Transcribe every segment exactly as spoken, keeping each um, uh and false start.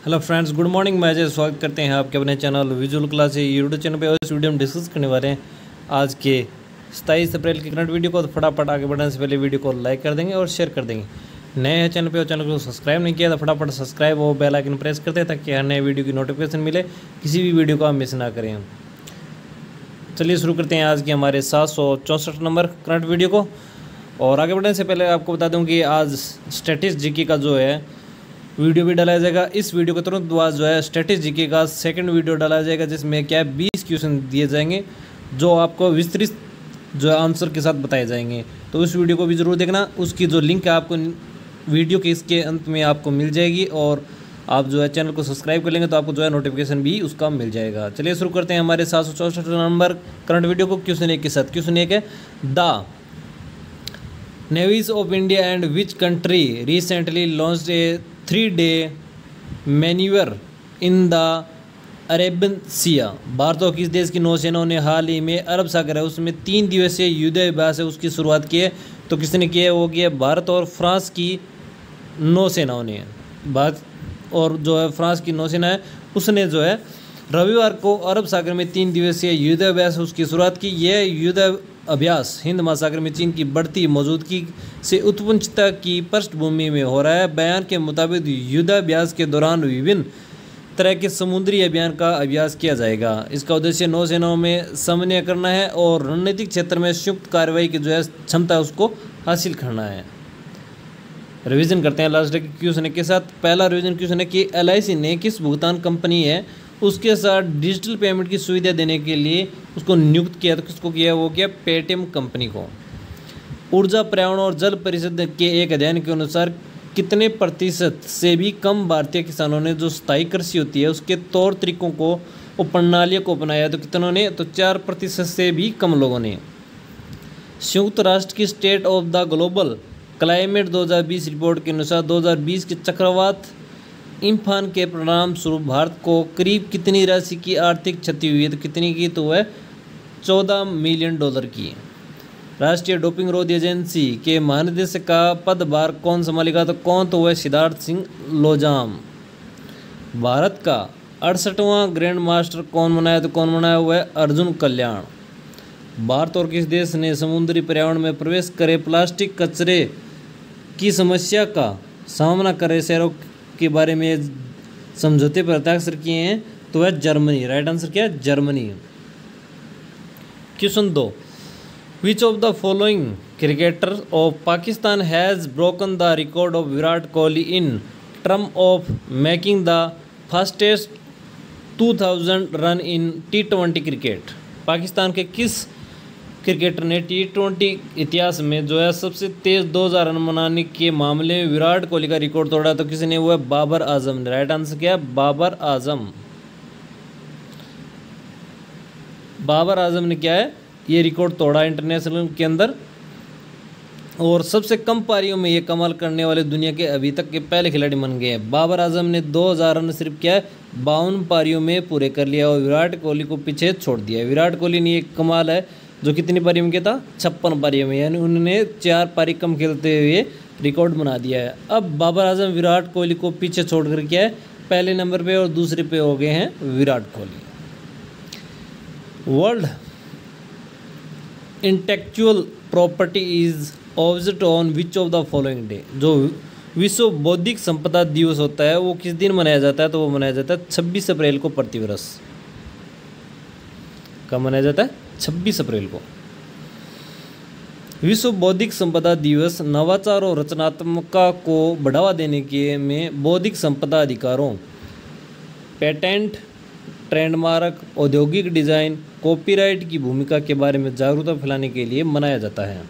Hello friends, good morning. मैं अजय स्वागत करते हैं आपके अपने channel visual class YouTube channel पे। और इस वीडियो में डिस्कस करने वाले हैं आज के सत्ताईस अप्रैल के करंट वीडियो को। तो फटाफट आगे बढ़ने से पहले वीडियो को लाइक कर देंगे और शेयर कर देंगे। नए हैं चैनल पे और चैनल को सब्सक्राइब नहीं किया तो फटाफट सब्सक्राइब और बेल आइकन प्रेस करते हैं ताकि हर नए वीडियो की नोटिफिकेशन मिले, किसी भी वीडियो को आप मिस ना करें। चलिए शुरू करते हैं आज के हमारे सात सौ चौंसठ नंबर करंट वीडियो को। और आगे बढ़ने से पहले आपको बता दूं कि आज स्टैटिस जीके का जो है वीडियो भी डाला जाएगा। इस वीडियो के तुरंत बाद जो है स्टैटिस जीके का सेकंड वीडियो डाला जाएगा, जिसमें क्या है बीस क्वेश्चन दिए जाएंगे जो आपको विस्तृत जो है आंसर के साथ बताए जाएंगे। तो उस वीडियो को भी ज़रूर देखना। उसकी जो लिंक है आपको वीडियो के इसके अंत में आपको मिल जाएगी। और आप जो है चैनल को सब्सक्राइब कर लेंगे तो आपको जो है नोटिफिकेशन भी उसका मिल जाएगा। चलिए शुरू करते हैं हमारे सात सौ चौंसठ नंबर करंट वीडियो को। क्वेश्चन एक के साथ। क्वेश्चन एक है, the navies of India and which country recently launched a three day manoeuvre in the Arabian sea. भारत और किस देश की नौसेनाओं ने हाल ही में अरब सागर है उसमें तीन दिवसीय युद्धाभ्यास है उसकी शुरुआत की है। तो किसने किया है? वो किया है भारत और फ्रांस की नौसेनाओं ने। भारत और जो है फ्रांस की नौसेना है उसने जो है रविवार को अरब सागर में तीन दिवसीय युद्धाभ्यास उसकी शुरुआत की। यह युद्ध अभ्यास हिंद महासागर में चीन की बढ़ती मौजूदगी से उत्पन्न चिंता की पृष्ठभूमि में हो रहा है। बयान के मुताबिक युद्धाभ्यास के दौरान विभिन्न तरह के समुद्री अभियान का अभ्यास किया जाएगा। इसका उद्देश्य नौसेनाओं में समन्वय करना है और रणनीतिक क्षेत्र में संयुक्त कार्रवाई की जो है क्षमता उसको हासिल करना है। रिवीजन करते हैं लास्ट के क्वेश्चन के साथ। पहला रिवीजन क्वेश्चन है कि एल आई सी ने किस भुगतान कंपनी है उसके साथ डिजिटल पेमेंट की सुविधा देने के लिए उसको नियुक्त किया। तो किसको किया? वो किया पेटीएम कंपनी को। ऊर्जा, पर्यावरण और जल परिषद के एक अध्ययन के अनुसार कितने प्रतिशत से भी कम भारतीय किसानों ने जो स्थायी कृषि होती है उसके तौर तरीकों को और प्रणालियों को अपनाया? तो कितनों ने? तो चार प्रतिशत से भी कम लोगों ने। संयुक्त राष्ट्र की state of the global climate दो हज़ार बीस रिपोर्ट के अनुसार दो हज़ार बीस के चक्रवात इम्फान के परिणाम स्वरूप भारत को करीब कितनी राशि की आर्थिक क्षति हुई है? तो कितनी की? तो वह चौदह मिलियन डॉलर की। राष्ट्रीय डोपिंग रोध एजेंसी के महानिदेशक का पदभार कौन संभालेगा? तो कौन? तो वह सिद्धार्थ सिंह लोजाम। भारत का अड़सठवां ग्रैंड मास्टर कौन बनाया? तो कौन बनाया? वह अर्जुन कल्याण। भारत और किस देश ने समुद्री पर्यावरण में प्रवेश करे प्लास्टिक कचरे की समस्या का सामना करे शहरों के बारे में समझौते पर हस्ताक्षर किए हैं? तो वह जर्मनी। राइट आंसर क्या है? जर्मनी। क्वेश्चन दो, which of the following cricketer of Pakistan has broken the record of Virat Kohli in term of making the fastest two thousand run in T twenty cricket? Pakistan के किस क्रिकेटर ने टी ट्वेंटी इतिहास में जो है सबसे तेज दो हज़ार रन बनाने के मामले में विराट कोहली का रिकॉर्ड तोड़ा? तो किसने? वो है बाबर आजम ने। राइट आंसर क्या है? बाबर आजम। बाबर आजम ने क्या है ये रिकॉर्ड तोड़ा इंटरनेशनल के अंदर। और सबसे कम पारियों में ये कमाल करने वाले दुनिया के अभी तक के पहले खिलाड़ी बन गए हैं। बाबर आजम ने दो हज़ार रन सिर्फ क्या है बावन पारियों में पूरे कर लिया और विराट कोहली को पीछे छोड़ दिया। विराट कोहली ने एक कमाल है जो कितनी पारियों में किया था? छप्पन पारियों में, यानी उन्होंने चार पारी कम खेलते हुए रिकॉर्ड बना दिया है। अब बाबर आजम विराट कोहली को पीछे छोड़ कर क्या है पहले नंबर पे और दूसरे पे हो गए हैं Virat Kohli. World intellectual property is observed on which of the following day? जो विश्व बौद्धिक संपदा दिवस होता है वो किस दिन मनाया जाता है? तो वो मनाया जाता है छब्बीस अप्रैल को प्रतिवर्ष। कब मनाया जाता है? छब्बीस अप्रैल को। विश्व बौद्धिक संपदा दिवस नवाचार और रचनात्मकता को बढ़ावा देने के में बौद्धिक संपदा अधिकारों, पेटेंट, ट्रेडमार्क, औद्योगिक डिजाइन, कॉपीराइट की भूमिका के बारे में जागरूकता फैलाने के लिए मनाया जाता है।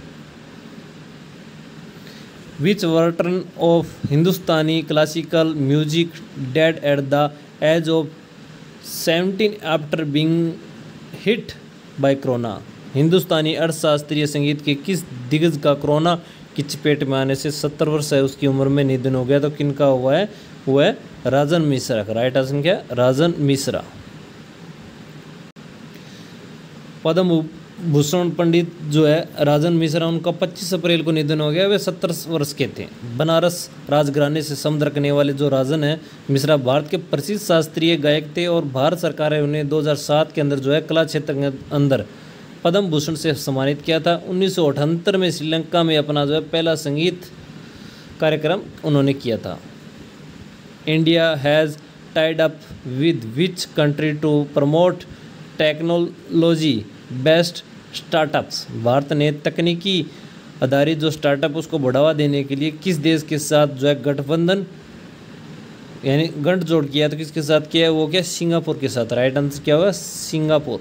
विच वर्टन of Hindustani classical music dead at the age of seventeen after being hit by corona? Hindustani अर्थशास्त्रीय संगीत के किस दिग्गज का कोरोना की चपेट में आने से सत्तर वर्ष है उसकी उम्र में निधन हो गया? तो किनका हुआ है? वो है राजन मिश्रा का। राइट आंसर क्या? राजन मिश्रा। पद्म भूषण पंडित जो है राजन मिश्रा, उनका पच्चीस अप्रैल को निधन हो गया। वे सत्तर वर्ष के थे। बनारस राजघराने से संबंध रखने वाले जो राजन है मिश्रा भारत के प्रसिद्ध शास्त्रीय गायक थे और भारत सरकार ने उन्हें दो हज़ार सात के अंदर जो है कला क्षेत्र के अंदर पद्म भूषण से सम्मानित किया था। उन्नीस सौ अठहत्तर में श्रीलंका में अपना जो है पहला संगीत कार्यक्रम उन्होंने किया था। India has tied up with which country to promote technology best startups. Bharat ने तकनीकी आधारित जो स्टार्टअप उसको बढ़ावा देने के लिए किस देश के साथ जो है गठबंधन यानी गठजोड़ किया? तो किसके साथ किया? वो क्या? सिंगापुर के साथ। राइट आंसर क्या होगा? सिंगापुर।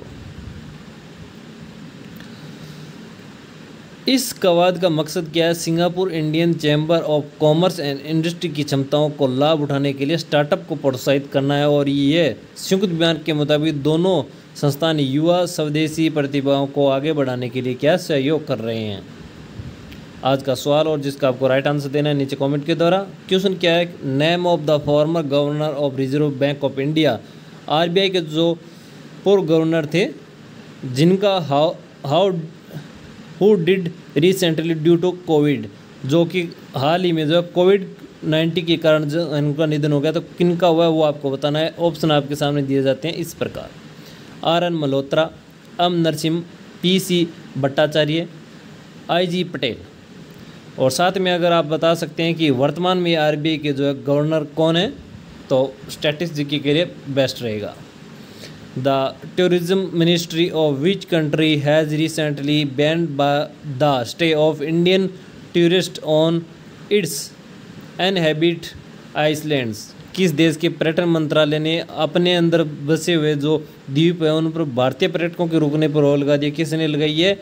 इस कवायद का मकसद क्या है? Singapore Indian chamber of commerce and industry की क्षमताओं को लाभ उठाने के लिए स्टार्टअप को प्रोत्साहित करना है और ये संयुक्त बयान के मुताबिक दोनों संस्थान युवा स्वदेशी प्रतिभाओं को आगे बढ़ाने के लिए क्या सहयोग कर रहे हैं। आज का सवाल और जिसका आपको राइट आंसर देना है नीचे कमेंट के द्वारा। क्वेश्चन क्या है? Name of the former governor of reserve bank of India. RBI के जो पूर्व गवर्नर थे जिनका how how who did recently due to covid, जो कि हाल ही में जो कोविड नाइन्टीन के कारण जो इनका निधन हो गया, तो किनका हुआ है वो आपको बताना है। ऑप्शन आपके सामने दिए जाते हैं इस प्रकार: R N Malhotra, M Narasimha, P C Bhattacharya, I G Patel. और साथ में अगर आप बता सकते हैं कि वर्तमान में आरबीआई के जो है गवर्नर कौन है, तो स्टैटिस्टिक्स के लिए बेस्ट रहेगा। The tourism ministry of which country has recently banned the stay of Indian tourist on its inhabited islands. किस देश के पर्यटन मंत्रालय ने अपने अंदर बसे हुए जो द्वीप है उन पर भारतीय पर्यटकों के रुकने पर रोक लगा दिया? किसने लगाई है?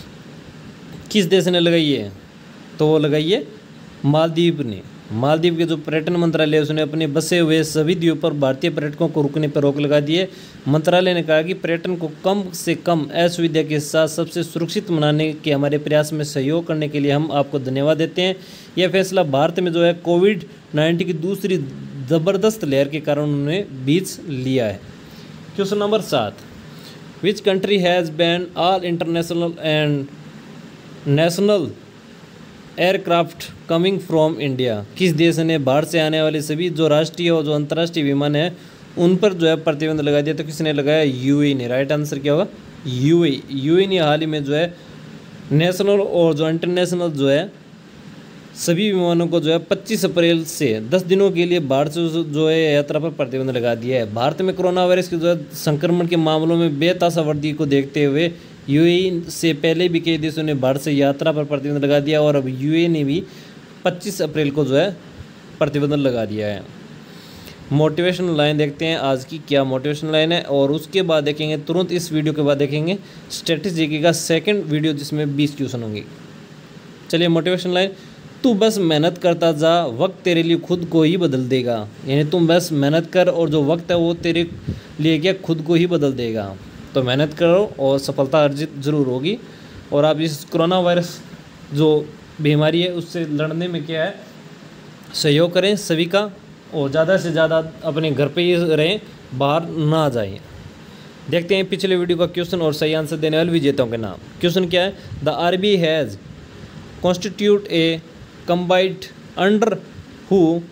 किस देश ने लगाई है? तो वो लगाई है मालदीव ने। मालदीव के जो पर्यटन मंत्रालय है उसने अपने बसे हुए सभी द्वीप पर भारतीय पर्यटकों को रुकने पर रोक लगा दी है। मंत्रालय ने कहा कि पर्यटन को कम से कम असुविधा के साथ सबसे सुरक्षित बनाने के हमारे प्रयास में सहयोग करने के लिए हम आपको धन्यवाद देते हैं। यह फैसला भारत में जो है कोविड नाइन्टीन की दूसरी ज़बरदस्त लहर के कारण उन्होंने बीच लिया है। क्वेश्चन नंबर सात: which country has ban all international and national aircraft coming from India. किस देश ने भारत से आने वाले सभी जो राष्ट्रीय और जो अंतर्राष्ट्रीय विमान है उन पर जो है प्रतिबंध लगा दिया? तो किसने लगाया? यूएई ने। राइट आंसर क्या होगा? यूएई। यूएई ने हाल ही में जो है नेशनल और जो इंटरनेशनल जो है सभी विमानों को जो है पच्चीस अप्रैल से दस दिनों के लिए भारत से जो है यात्रा पर प्रतिबंध लगा दिया है। भारत में कोरोना वायरस के जो है संक्रमण के मामलों में बेतहाशा वृद्धि को देखते हुए यूएई से पहले भी कई देशों ने भारत से यात्रा पर प्रतिबंध लगा दिया और अब यूएई ने भी पच्चीस अप्रैल को जो है प्रतिबंध लगा दिया है। मोटिवेशनल लाइन देखते हैं आज की क्या मोटिवेशनल लाइन है, और उसके बाद देखेंगे तुरंत इस वीडियो के बाद देखेंगे स्ट्रेटेजी का सेकंड वीडियो जिसमें बीस क्वेश्चन होंगे। चलिए मोटिवेशनल लाइन: तू बस मेहनत करता जा, वक्त तेरे लिए खुद को ही बदल देगा। यानी तुम बस मेहनत कर और जो वक्त है वो तेरे लिए क्या खुद को ही बदल देगा। तो मेहनत करो और सफलता अर्जित जरूर होगी। और आप इस कोरोना वायरस जो बीमारी है उससे लड़ने में क्या है सहयोग करें सभी का, और ज़्यादा से ज़्यादा अपने घर पे ही रहें, बाहर ना जाएं। देखते हैं पिछले वीडियो का क्वेश्चन और सही आंसर देने वाले विजेताओं के नाम। क्वेश्चन क्या है? The RBI has constitute a combined under who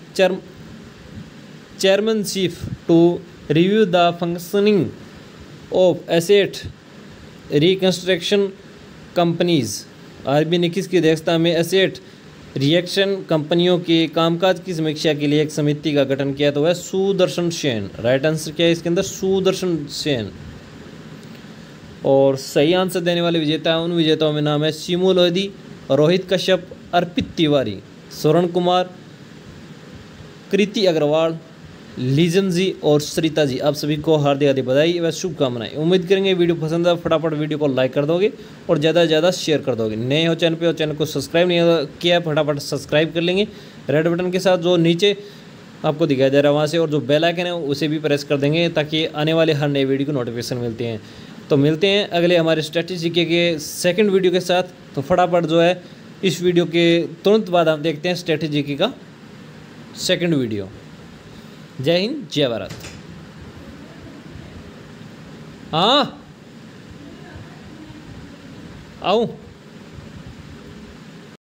chairmanship to review the functioning of asset reconstruction companies। RBI ने किसकी अध्यक्षता में एसेट रिएक्शन कंपनियों के कामकाज की समीक्षा के लिए एक समिति का गठन किया? तो वह सुदर्शन सेन। राइट आंसर क्या है इसके अंदर? सुदर्शन सेन। और सही आंसर देने वाले विजेता उन विजेताओं में नाम है शिमू लोधी, रोहित कश्यप, अर्पित तिवारी, स्वर्ण कुमार, कृति अग्रवाल, लीजन जी और सरिता जी। आप सभी को हार्दिक हार्दिक बधाई व शुभकामनाएं। उम्मीद करेंगे वीडियो पसंद है, फटाफट वीडियो को लाइक कर दोगे और ज़्यादा से ज़्यादा शेयर कर दोगे। नए हो चैनल पे और चैनल को सब्सक्राइब नहीं किया फटाफट सब्सक्राइब कर लेंगे रेड बटन के साथ जो नीचे आपको दिखाई दे रहा है वहाँ से, और जो बेल आइकन है उसे भी प्रेस कर देंगे ताकि आने वाले हर नए वीडियो को नोटिफिकेशन मिलते हैं। तो मिलते हैं अगले हमारे स्ट्रेटेजी के सेकंड वीडियो के साथ। तो फटाफट जो है इस वीडियो के तुरंत बाद हम देखते हैं स्ट्रेटेजी का सेकंड वीडियो। जय हिंद, जय भारत। हाँ आऊँ।